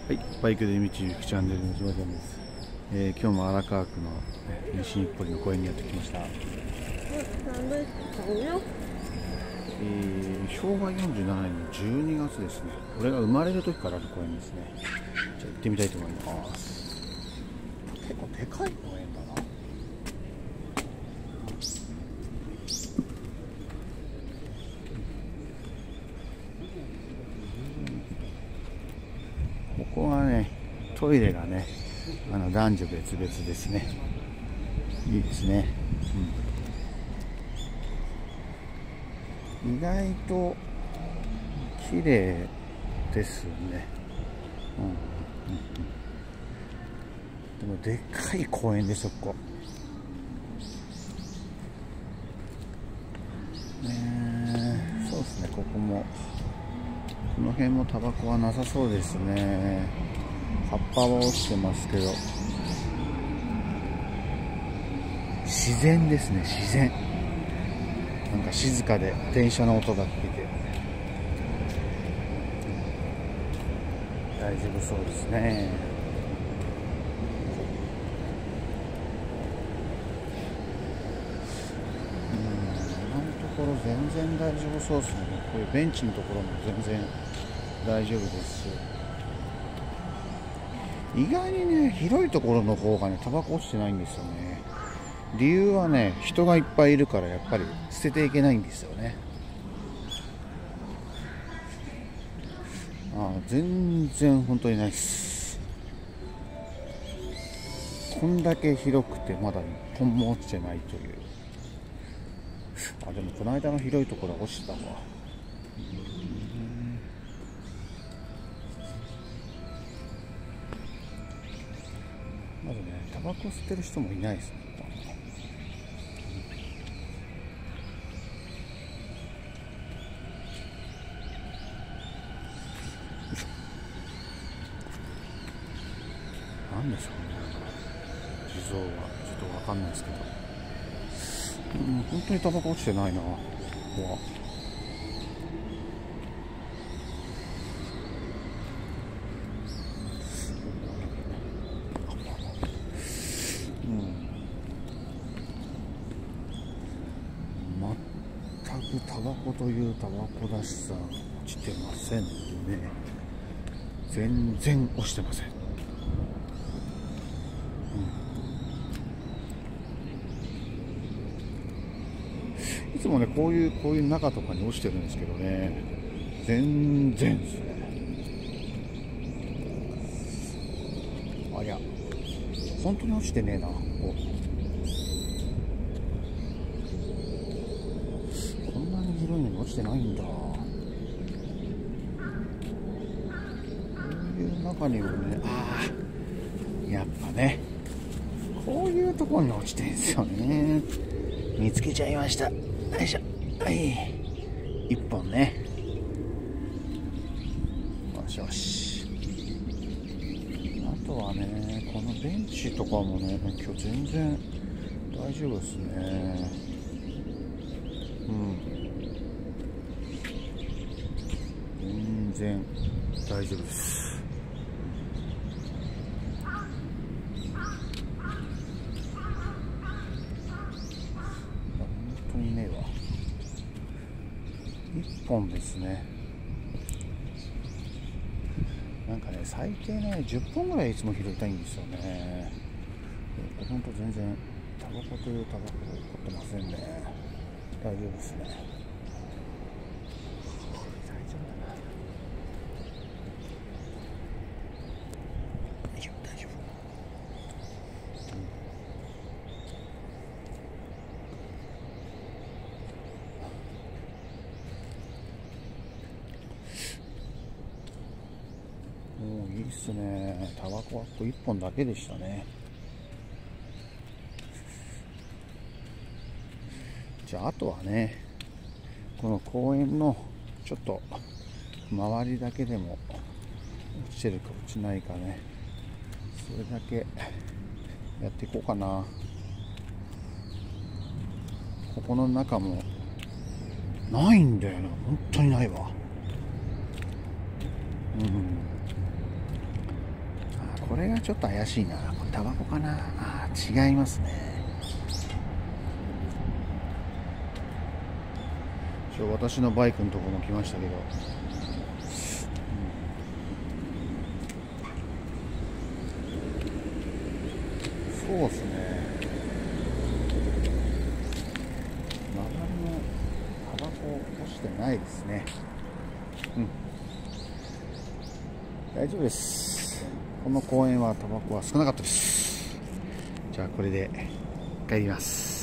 はい、バイクで道行くチャンネルの島ちゃんです。今日も荒川区の西日暮里の公園にやってきました。昭和47年の12月ですね。俺が生まれる時からある公園ですね。じゃあ行ってみたいと思います。結構でかい公園だな。ここはね、トイレがね、男女別々ですね。いいですね。意外と綺麗ですね。でもでっかい公園でそこ。そうですね。ここもこの辺もタバコはなさそうですね。葉っぱは落ちてますけど、自然ですね。自然。なんか静かで電車の音が聞いて大丈夫そうですね。今のところ全然大丈夫そうですね。こういうベンチのところも全然大丈夫ですし、意外にね、広いところの方がね、タバコ落ちてないんですよね。理由はね、人がいっぱいいるからやっぱり捨てていけないんですよね。全然本当にないです。こんだけ広くてまだ1本も落ちてないという。でもこの間の広いところは落ちてたわ。まずね、タバコ吸ってる人もいないですね。なんでしょうね、地蔵はちょっとわかんないですけど、本当にタバコ落ちてないな、ここは。全くタバコというタバコらしさ落ちてませんね。全然落ちてません。いつもね、こういう中とかに落ちてるんですけどね、全然ですね。いや、本当に落ちてねえな、こんなに広いのに落ちてないんだ。こういう中にもね、やっぱね、こういうところに落ちてるんですよね。見つけちゃいました。よいしょ。はい。1本ね。よしよし。あとはね、このベンチとかもね、今日全然大丈夫ですね。全然大丈夫です。本当にねえわ。1本ですね。なんかね、最低ね、10本ぐらいいつも拾いたいんですよね。ほんと全然タバコというタバコを取ってませんね。大丈夫ですね。大丈夫だな。大丈夫、大丈夫。もういいっすね。タバコは1本だけでしたね。じゃあ、あとはね、この公園のちょっと周りだけでも落ちてるか落ちないかね、それだけやっていこうかな。ここの中もないんだよな、本当にないわ。 これがちょっと怪しいな。これタバコかな。あー、違いますね。私のバイクのとこも来ましたけど、そうですね。周りのタバコ落ちてないですね。大丈夫です。この公園はタバコは少なかったです。じゃあこれで帰ります。